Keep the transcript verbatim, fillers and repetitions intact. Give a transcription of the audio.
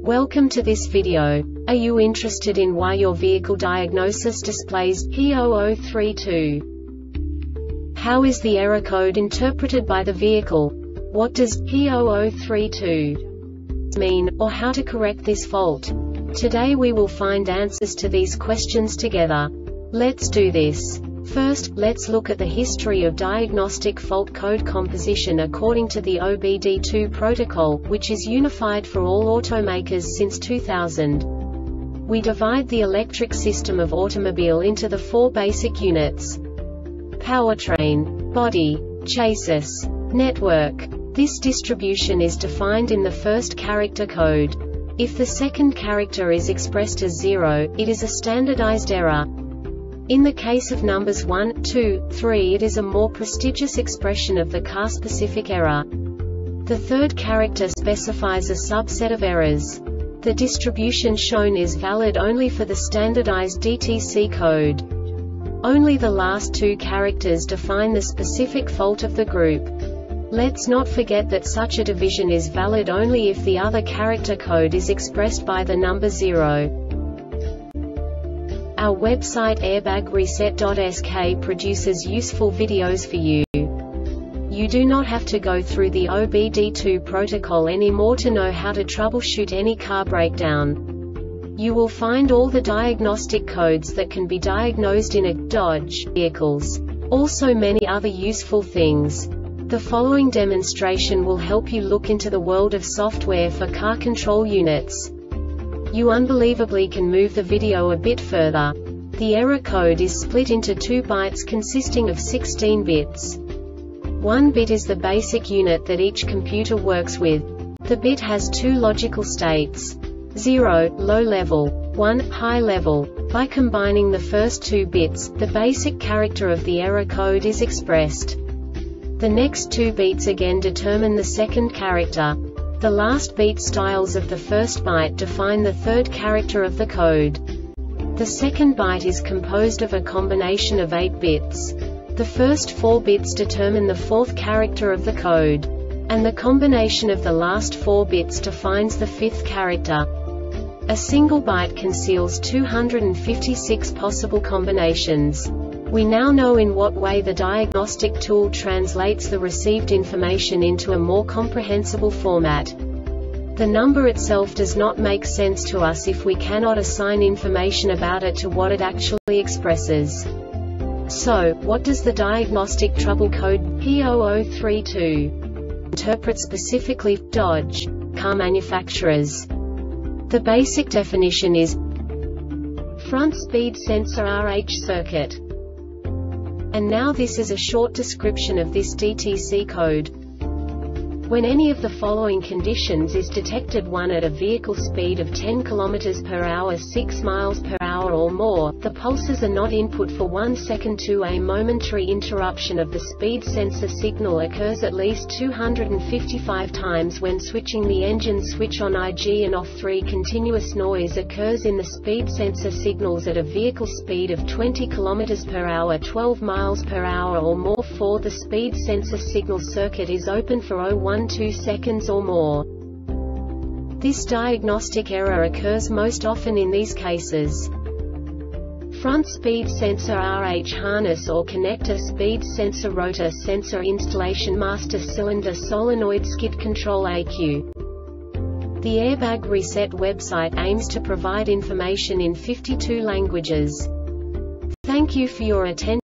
Welcome to this video. Are you interested in why your vehicle diagnosis displays P zero zero three two? How is the error code interpreted by the vehicle? What does P zero zero three two mean, or how to correct this fault? Today we will find answers to these questions together. Let's do this. First, let's look at the history of diagnostic fault code composition according to the O B D two protocol, which is unified for all automakers since two thousand. We divide the electric system of automobile into the four basic units: powertrain, body, chassis, network. This distribution is defined in the first character code. If the second character is expressed as zero, it is a standardized error. In the case of numbers one, two, three, it is a more prestigious expression of the car-specific error. The third character specifies a subset of errors. The distribution shown is valid only for the standardized D T C code. Only the last two characters define the specific fault of the group. Let's not forget that such a division is valid only if the other character code is expressed by the number zero. Our website airbag reset dot S K produces useful videos for you. You do not have to go through the O B D two protocol anymore to know how to troubleshoot any car breakdown. You will find all the diagnostic codes that can be diagnosed in a Dodge vehicles. Also many other useful things. The following demonstration will help you look into the world of software for car control units. You unbelievably can move the video a bit further. The error code is split into two bytes consisting of sixteen bits. One bit is the basic unit that each computer works with. The bit has two logical states: zero, low level, one, high level. By combining the first two bits, the basic character of the error code is expressed. The next two bits again determine the second character. The last beat styles of the first byte define the third character of the code. The second byte is composed of a combination of eight bits. The first four bits determine the fourth character of the code. And the combination of the last four bits defines the fifth character. A single byte conceals two hundred fifty-six possible combinations. We now know in what way the diagnostic tool translates the received information into a more comprehensible format. The number itself does not make sense to us if we cannot assign information about it to what it actually expresses. So, what does the diagnostic trouble code P zero zero three two interpret specifically for Dodge car manufacturers? The basic definition is front speed sensor R H circuit. And now this is a short description of this D T C code. When any of the following conditions is detected: one at a vehicle speed of ten kilometers per hour, six miles per hour or more, the pulses are not input for one second. two A momentary interruption of the speed sensor signal occurs at least two hundred fifty-five times when switching the engine switch on I G and off. three Continuous noise occurs in the speed sensor signals at a vehicle speed of twenty kilometers per hour, twelve miles per hour or more. four The speed sensor signal circuit is open for zero point one two seconds or more. This diagnostic error occurs most often in these cases: front speed sensor R H harness or connector, speed sensor rotor sensor installation, master cylinder solenoid, skid control A Q. The Airbag Reset website aims to provide information in fifty-two languages. Thank you for your attention.